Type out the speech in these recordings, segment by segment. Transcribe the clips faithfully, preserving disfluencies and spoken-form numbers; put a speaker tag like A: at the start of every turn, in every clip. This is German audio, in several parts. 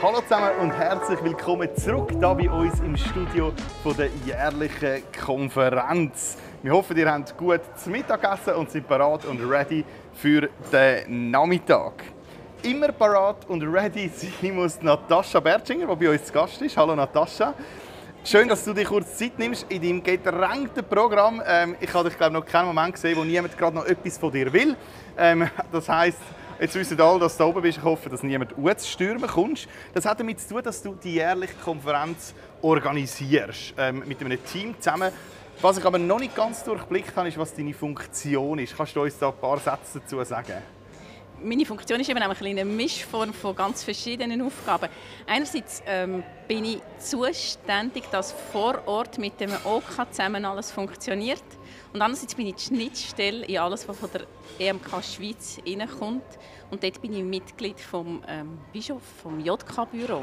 A: Hallo zusammen und herzlich willkommen zurück hier bei uns im Studio von der jährlichen Konferenz. Wir hoffen, ihr habt gut zu Mittag gegessen und seid bereit und ready für den Nachmittag. Immer bereit und ready sein muss Natascha Bertschinger, die bei uns zu Gast ist. Hallo Natascha. Schön, dass du dir kurz Zeit nimmst in deinem gedrängten Programm. Ähm, ich habe dich glaube noch keinen Moment gesehen, wo niemand gerade noch etwas von dir will. Ähm, das heisst, jetzt wissen alle, dass du da oben bist. Ich hoffe, dass niemand stürmen kommst. Das hat damit zu tun, dass du die jährliche Konferenz organisierst, ähm, mit einem Team zusammen. Was ich aber noch nicht ganz durchblickt habe, ist, was deine Funktion ist. Kannst du uns da ein paar Sätze dazu sagen?
B: Meine Funktion ist eben auch eine Mischform von ganz verschiedenen Aufgaben. Einerseits ähm, bin ich zuständig, dass vor Ort mit dem O K zusammen alles funktioniert. Und andererseits bin ich die Schnittstelle in alles, was von der E M K Schweiz reinkommt. Und dort bin ich Mitglied vom ähm, Bischof, vom J K-Büro,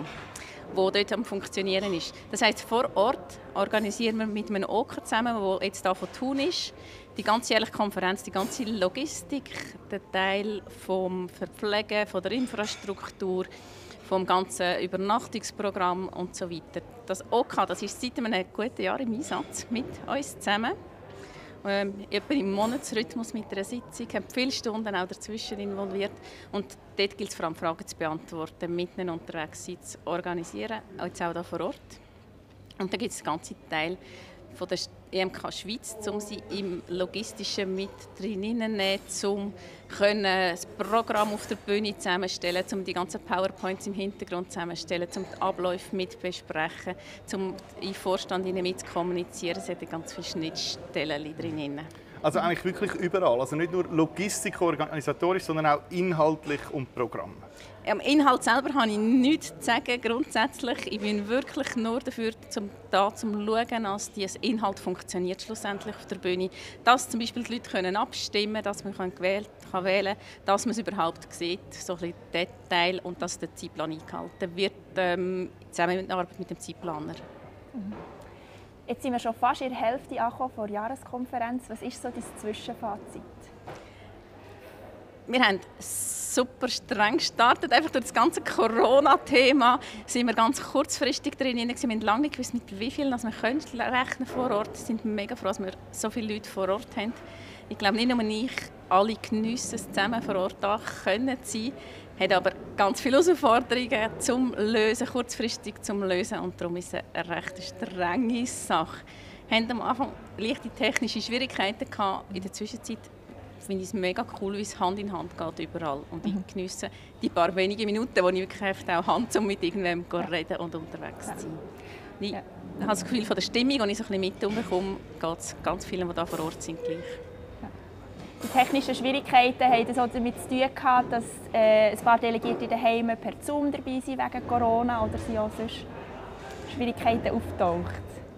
B: wo dort am Funktionieren ist. Das heisst, vor Ort organisieren wir mit einem O K zusammen, der jetzt hier von Thun ist, die ganze jährliche Konferenz, die ganze Logistik, der Teil vom Verpflegen, von der Infrastruktur, vom ganzen Übernachtungsprogramm und so weiter. Das O K, das ist seit einem guten Jahr im Einsatz mit uns zusammen. Ähm, etwa im Monatsrhythmus mit einer Sitzung, haben viele Stunden auch dazwischen involviert. Und dort gilt es vor allem, Fragen zu beantworten, mitten unterwegs sein, zu organisieren, jetzt auch hier vor Ort. Und dann gibt es den ganzen Teil von der E M K Schweiz, um sie im Logistischen mit drinnen um das Programm auf der Bühne zusammenstellen, um die ganzen PowerPoints im Hintergrund zusammenstellen, um die Abläufe mit besprechen, um im Vorstand mit zu kommunizieren. Es hat ganz viele Schnittstellen drinnen.
A: Also eigentlich wirklich überall, also nicht nur Logistik, organisatorisch, sondern auch inhaltlich und Programm.
B: Am Inhalt selber habe ich nichts zu sagen, grundsätzlich. Ich bin wirklich nur dafür, um da zu schauen, dass der Inhalt funktioniert schlussendlich auf der Bühne. Dass zum Beispiel die Leute können abstimmen können, dass man gewählt, kann wählen kann, dass man es überhaupt sieht, so ein bisschen Detail, und dass der Zeitplan eingehalten wird, ähm, zusammen mit der Arbeit mit dem Zeitplaner.
C: Mhm. Jetzt sind wir schon fast in der Hälfte angekommen vor der Jahreskonferenz. Was ist so dein Zwischenfazit?
B: Wir haben super streng gestartet. Einfach durch das ganze Corona-Thema sind wir ganz kurzfristig drin. Wir haben lange nicht gewusst, mit wie vielen wir rechnen rechnen vor Ort. Wir sind mega froh, dass wir so viele Leute vor Ort haben. Ich glaube, nicht nur ich, alle geniessen es, zusammen vor Ort da können sein. Hat aber ganz viele Herausforderungen zum Lösen, kurzfristig zum Lösen, und darum ist es eine recht strenge Sache. Wir hatten am Anfang leichte technische Schwierigkeiten gehabt. In der Zwischenzeit finde ich es mega cool, wie es Hand in Hand geht überall. Und ich geniesse die paar wenige Minuten, wo ich wirklich auch Hand um mit irgendwem zu reden und unterwegs zu sein. Ich habe das Gefühl, von der Stimmung, die ich so ein bisschen mitbekomme, geht es ganz vielen, die hier vor Ort sind, gleich.
C: Die technischen Schwierigkeiten haben so damit zu tun gehabt, dass äh, ein paar Delegierte daheim per Zoom dabei sind wegen Corona, oder sind auch sonst Schwierigkeiten auftaucht?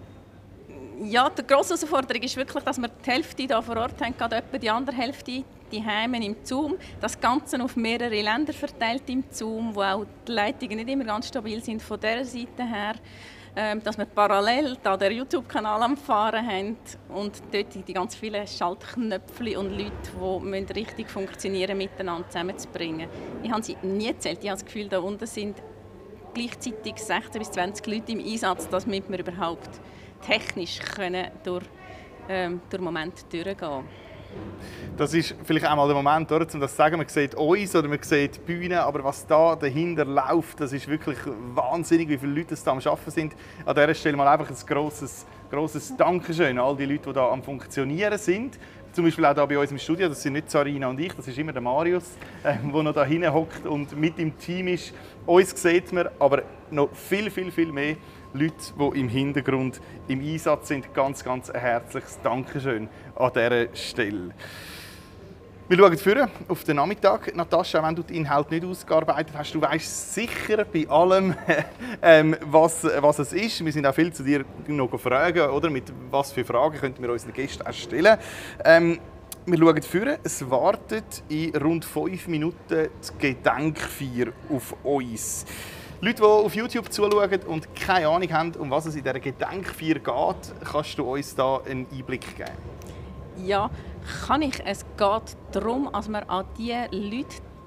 B: Ja, die grosse Herausforderung ist wirklich, dass wir die Hälfte hier vor Ort haben, gerade etwa die andere Hälfte die Heime im Zoom. Das Ganze auf mehrere Länder verteilt im Zoom, wo auch die Leitungen nicht immer ganz stabil sind von dieser Seite her. Ähm, dass wir parallel da den YouTube-Kanal am Fahren haben und dort die ganz vielen Schaltknöpfe und Leute, die richtig funktionieren, miteinander zusammenzubringen. Ich habe sie nie gezählt. Ich habe das Gefühl, da unten sind gleichzeitig sechzehn bis zwanzig Leute im Einsatz, damit wir überhaupt technisch können durch, ähm, durch den Moment durchgehen können.
A: Das ist vielleicht einmal der Moment, oder, um das zu sagen. Man sieht uns oder man sieht die Bühne, aber was da dahinter läuft, das ist wirklich wahnsinnig, wie viele Leute da am Arbeiten sind. An dieser Stelle mal einfach ein grosses, grosses Dankeschön an all die Leute, die da am Funktionieren sind. Zum Beispiel auch hier bei uns im Studio, das sind nicht Sarina und ich, das ist immer der Marius, der äh, noch da hinten hockt und mit im Team ist. Uns sieht man, aber noch viel, viel, viel mehr Leute, die im Hintergrund im Einsatz sind. Ganz, ganz ein herzliches Dankeschön an dieser Stelle. Wir schauen vorher auf den Nachmittag. Natascha, wenn du die Inhalte nicht ausgearbeitet hast, du weißt sicher bei allem, ähm, was, was es ist. Wir sind auch viel zu dir noch fragen, oder? Mit was für Fragen könnten wir unseren Gästen erstellen. Ähm, wir schauen vorher. Es wartet in rund fünf Minuten die Gedenkfeier auf uns. Leute, die auf YouTube zuschauen und keine Ahnung haben, um was es in dieser Gedenkfeier geht, kannst du uns da einen Einblick geben?
B: Ja, kann ich. Es geht darum, dass wir an die Leute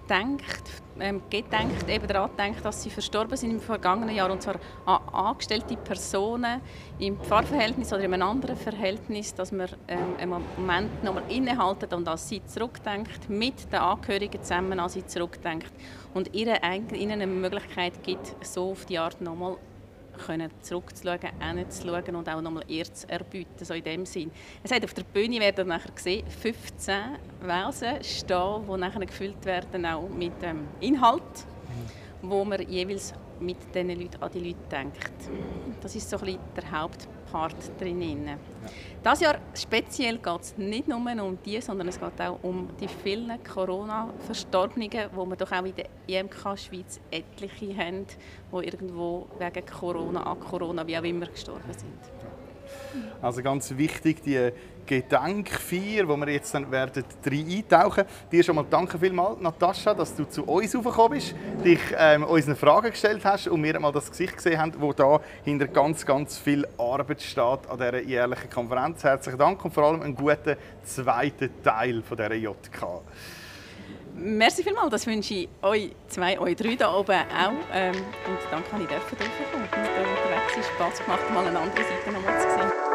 B: denkt, ähm, gedenkt, eben daran denkt, dass sie verstorben sind im vergangenen Jahr, und zwar an angestellte Personen im Pfarrverhältnis oder in einem anderen Verhältnis, dass man ähm, einen Moment noch mal innehalten und an sie zurückdenkt, mit den Angehörigen zusammen an sie zurückdenkt und ihnen eine Möglichkeit gibt, so auf die Art noch mal können zurückzuschauen, hinzuschauen und auch nochmal Ehre zu erbieten, so in dem Sinn. Es hat auf der Bühne, werden nachher gesehen, fünfzehn Vasen stehen, die nachher gefüllt werden, auch mit ähm, Inhalt, wo man jeweils mit diesen Leuten an die Leute denkt. Das ist so ein bisschen der Hauptpart drin. Ja. Dieses Jahr speziell geht es nicht nur um die, sondern es geht auch um die vielen Corona-Verstorbenen, wo wir doch auch in der I M K Schweiz etliche haben, die irgendwo wegen Corona, an Corona, wie auch immer, gestorben sind.
A: Also ganz wichtig, die Gedenkfeier, wo wir jetzt dann werden rein eintauchen. Dir schon mal danke vielmals, Natascha, dass du zu uns raufgekommen bist, dich ähm, unsere Fragen gestellt hast und wir einmal das Gesicht gesehen haben, wo da hinter ganz, ganz viel Arbeit steht an dieser jährlichen Konferenz. Herzlichen Dank und vor allem einen guten zweiten Teil von dieser J K.
B: Merci vielmals, das wünsche ich euch zwei, euch drei hier oben auch. Ähm, und danke, dass ich dürfen kommen und mit euch unterwegs sein. Spass gemacht, mal eine andere Seite noch mal zu sehen.